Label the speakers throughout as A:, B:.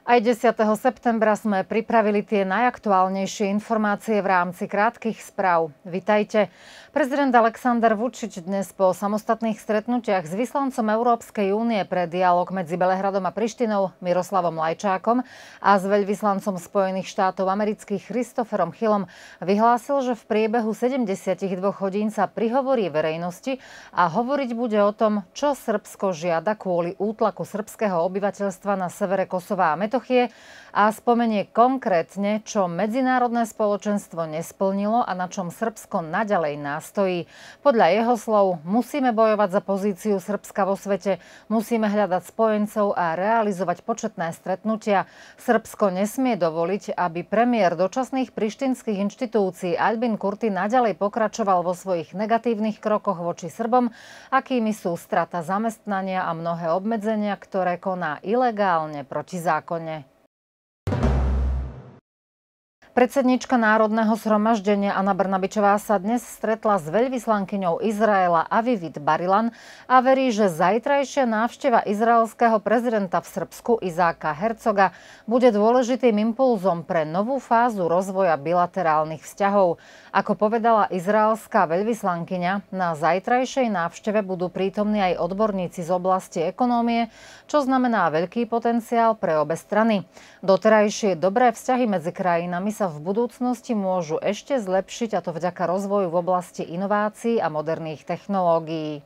A: Aj 10. septembra sme pripravili tie najaktuálnejšie informácie v rámci krátkych správ. Vitajte. Prezident Alexander Vučić dnes po samostatných stretnutiach s vyslancom Európskej únie pre dialog medzi Belehradom a Prištinou Miroslavom Lajčákom a s veľvyslancom Spojených štátov amerických Christopherom Hillom vyhlásil, že v priebehu 72 hodín sa prihovorí verejnosti a hovoriť bude o tom, čo Srbsko žiada kvôli útlaku srbského obyvateľstva na severe Kosova a Metochie a spomenie konkrétne, čo medzinárodné spoločenstvo nesplnilo a na čom Srbsko naďalej nástojí. Podľa jeho slov musíme bojovať za pozíciu Srbska vo svete, musíme hľadať spojencov a realizovať početné stretnutia. Srbsko nesmie dovoliť, aby premiér dočasných prištinských inštitúcií Albin Kurti naďalej pokračoval vo svojich negatívnych krokoch voči Srbom, akými sú strata zamestnania a mnohé obmedzenia, ktoré koná ilegálne protizákonne. Predsedníčka Národného zhromaždenia Anna Brnabičová sa dnes stretla s veľvyslankyňou Izraela Avivit Barilan a verí, že zajtrajšia návšteva izraelského prezidenta v Srbsku Izáka Herzoga bude dôležitým impulzom pre novú fázu rozvoja bilaterálnych vzťahov. Ako povedala izraelská veľvyslankyňa, na zajtrajšej návšteve budú prítomní aj odborníci z oblasti ekonómie, čo znamená veľký potenciál pre obe strany. Doterajšie dobré vzťahy medzi krajinami sa v budúcnosti môžu ešte zlepšiť, a to vďaka rozvoju v oblasti inovácií a moderných technológií.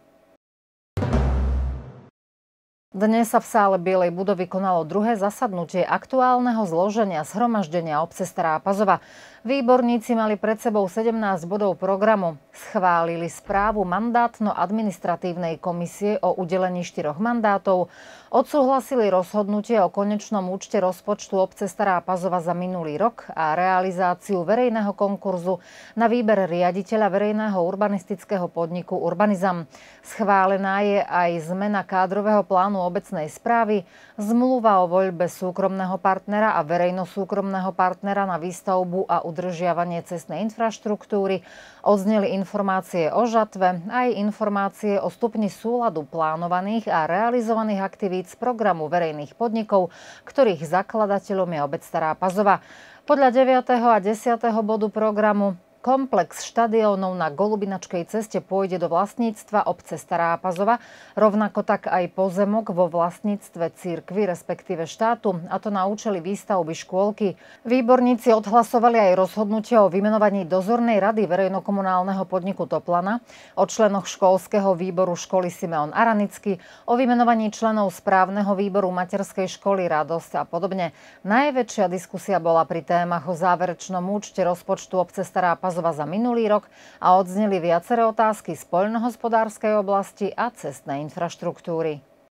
A: Dnes sa v sále Bielej budovy konalo druhé zasadnutie aktuálneho zloženia zhromaždenia obce Stará Pazova. Výborníci mali pred sebou 17 bodov programu. Schválili správu mandátno-administratívnej komisie o udelení 4 mandátov, odsúhlasili rozhodnutie o konečnom účte rozpočtu obce Stará Pazova za minulý rok a realizáciu verejného konkurzu na výber riaditeľa verejného urbanistického podniku Urbanizam. Schválená je aj zmena kádrového plánu obecnej správy, zmluva o voľbe súkromného partnera a verejno-súkromného partnera na výstavbu a udržiavanie cestnej infraštruktúry, odzneli informácie o žatve, aj informácie o stupni súladu plánovaných a realizovaných aktivít z programu verejných podnikov, ktorých zakladateľom je obec Stará Pazova. Podľa 9. a 10. bodu programu komplex štadiónov na Golubinačkej ceste pôjde do vlastníctva obce Stará Pazova, rovnako tak aj pozemok vo vlastníctve cirkvi, respektíve štátu, a to na účely výstavby škôlky. Výborníci odhlasovali aj rozhodnutie o vymenovaní dozornej rady verejnokomunálneho podniku Toplana, o členoch školského výboru školy Simeon Aranický, o vymenovaní členov správneho výboru materskej školy Radosť a podobne. Najväčšia diskusia bola pri témach o záverečnom účte rozpočtu obce Stará Pazova za minulý rok a odzneli viaceré otázky z poľnohospodárskej oblasti a cestnej infraštruktúry.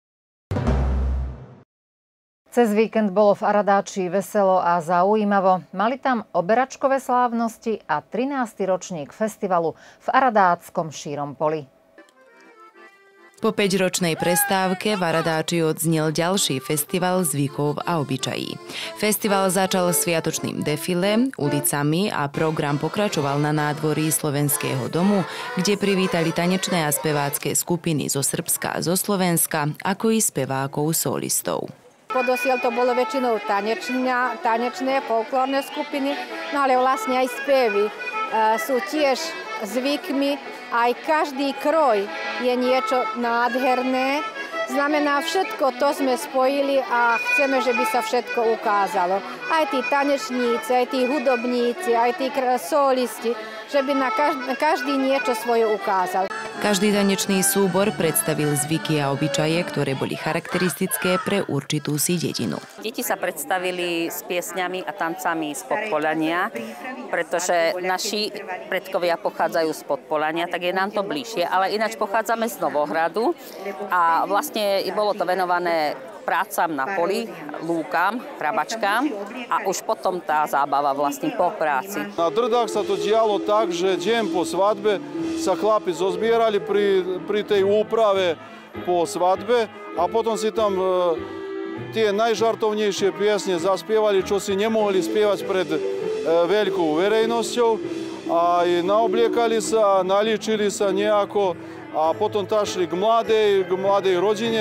A: Cez víkend bolo v Aradáči veselo a zaujímavo. Mali tam oberačkové slávnosti a 13. ročník festivalu v Aradáckom Šírom poli.
B: Po 5-ročnej prestávke v Aradáči odznel ďalší festival zvykov a obyčají. Festival začal sviatočným defilé, ulicami a program pokračoval na nádvorí Slovenského domu, kde privítali tanečné a spevácké skupiny zo Srbska a zo Slovenska, ako i spevákov solistov.
C: Podosiaľ to bolo väčšinou tanečné, folklórne skupiny, no ale vlastne aj spevy sú tiež zvykmi, aj každý kroj je niečo nádherné. Znamená, všetko to sme spojili a chceme, že by sa všetko ukázalo. Aj tí tanečníci, aj tí hudobníci, aj tí solisti, že by na každý niečo svoje ukázal.
B: Každý tanečný súbor predstavil zvyky a obyčaje, ktoré boli charakteristické pre určitú si dedinu.
D: Deti sa predstavili s piesňami a tancami z Podpolania, pretože naši predkovia pochádzajú z Podpolania, tak je nám to bližšie, ale ináč pochádzame z Novohradu a vlastne bolo to venované prácam na poli, lúkam, hrabačkám a už potom tá zábava vlastne po práci.
E: Na Drdách sa to dialo tak, že deň po svadbe sa chlapi zozbierali pri tej úprave po svadbe a potom si tam tie najžartovnejšie piesne zaspievali, čo si nemohli spievať pred veľkou verejnosťou a naobliekali sa, naličili sa nejako a potom tašli k mladej rodine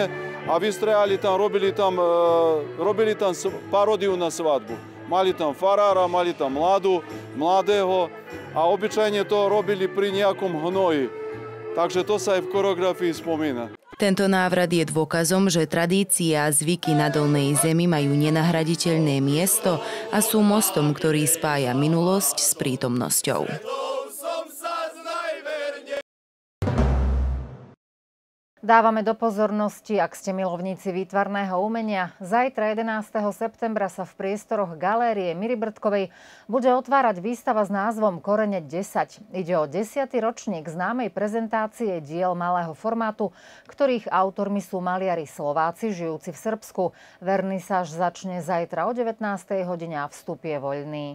E: a vystrajali tam, robili tam parodiju na svadbu. Mali tam farara, mali tam mladého a obyčajne to robili pri nejakom hnoji. Takže to sa aj v choreografii spomína.
B: Tento návrat je dôkazom, že tradícia a zvyky na Dolnej zemi majú nenahraditeľné miesto a sú mostom, ktorý spája minulosť s prítomnosťou.
A: Dávame do pozornosti, ak ste milovníci výtvarného umenia, zajtra 11. septembra sa v priestoroch galérie Miry Brdkovej bude otvárať výstava s názvom Korene 10. Ide o 10. ročník známej prezentácie diel malého formátu, ktorých autormi sú maliari Slováci žijúci v Srbsku. Vernisáž začne zajtra o 19. hodine a vstup je voľný.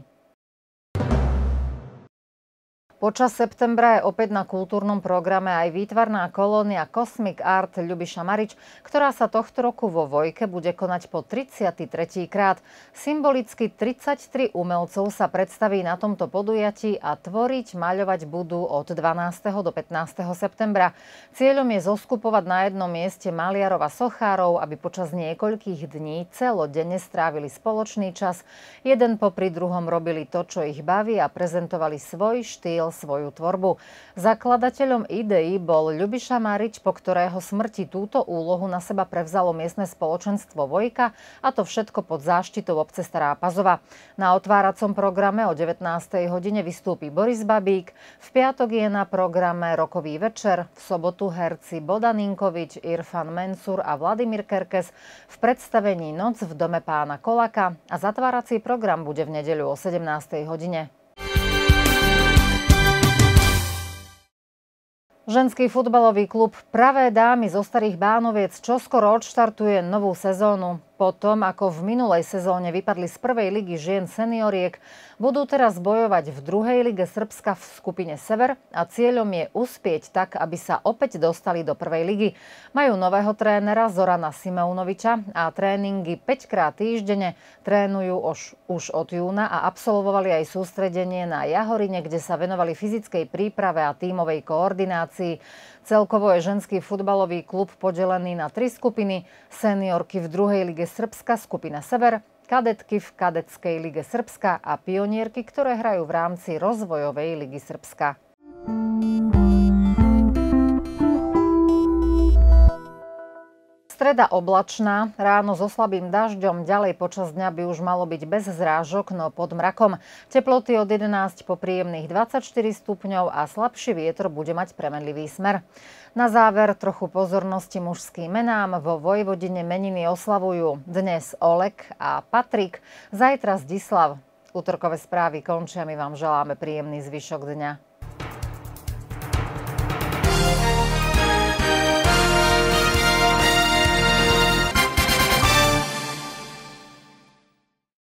A: Počas septembra je opäť na kultúrnom programe aj výtvarná kolónia Cosmic Art Ľubiša Marič, ktorá sa tohto roku vo Vojke bude konať po 33. krát. Symbolicky 33 umelcov sa predstaví na tomto podujatí a tvoriť, maľovať budú od 12. do 15. septembra. Cieľom je zoskupovať na jednom mieste maliarov a sochárov, aby počas niekoľkých dní celodenne strávili spoločný čas. Jeden popri druhom robili to, čo ich baví a prezentovali svoj štýl, svoju tvorbu. Zakladateľom ideí bol Ľubiša Marič, po ktorého smrti túto úlohu na seba prevzalo miestne spoločenstvo Vojka, a to všetko pod záštitou obce Stará Pazova. Na otváracom programe o 19. hodine vystúpi Boris Babík, v piatok je na programe rokový večer, v sobotu herci Boda Ninkovič, Irfan Mensur a Vladimír Kerkes v predstavení Noc v dome pána Kolaka a zatvárací program bude v nedeľu o 17. hodine. Ženský futbalový klub Pravé dámy zo Starých Bánoviec čoskoro odštartuje novú sezónu. Potom, ako v minulej sezóne vypadli z prvej ligy žien senioriek, budú teraz bojovať v druhej lige Srbska v skupine Sever a cieľom je uspieť tak, aby sa opäť dostali do prvej ligy. Majú nového trénera Zorana Simeunoviča a tréningy 5-krát týždenne trénujú už od júna a absolvovali aj sústredenie na Jahorine, kde sa venovali fyzickej príprave a tímovej koordinácii. Celkovo je ženský futbalový klub podelený na 3 skupiny: seniorky v druhej lige Srbska skupina Sever, kadetky v kadetskej lige Srbska a pionierky, ktoré hrajú v rámci rozvojovej ligy Srbska. Streda oblačná, ráno so slabým dažďom, ďalej počas dňa by už malo byť bez zrážok, no pod mrakom. Teploty od 11 po príjemných 24 stupňov a slabší vietor bude mať premenlivý smer. Na záver trochu pozornosti mužským menám. Vo Vojvodine meniny oslavujú dnes Olek a Patrik, zajtra Zdislav. Útorkové správy končia, my vám želáme príjemný zvyšok dňa.